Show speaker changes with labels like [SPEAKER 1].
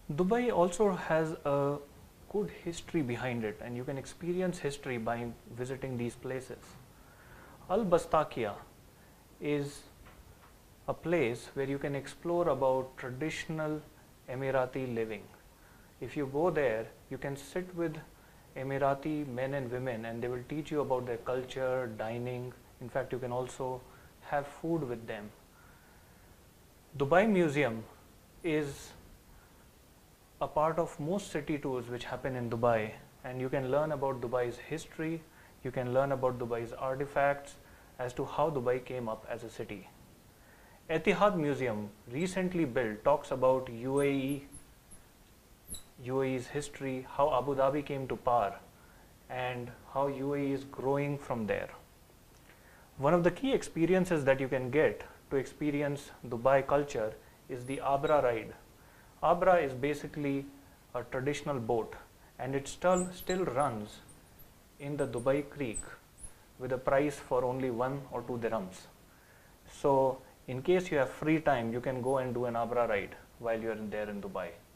[SPEAKER 1] Dubai also has a good history behind it, and you can experience history by visiting these places. Al Bastakia is a place where you can explore about traditional Emirati living. If you go there, you can sit with Emirati men and women and they will teach you about their culture, dining. In fact, you can also have food with them. Dubai Museum is a part of most city tours which happen in Dubai, and you can learn about Dubai's history, you can learn about Dubai's artifacts as to how Dubai came up as a city. Etihad Museum, recently built, talks about UAE's history, how Abu Dhabi came to power, and how UAE is growing from there. One of the key experiences that you can get to experience Dubai culture is the Abra ride. Abra is basically a traditional boat, and it still runs in the Dubai Creek with a price for only 1 or 2 dirhams. So in case you have free time, you can go and do an Abra ride while you are there in Dubai.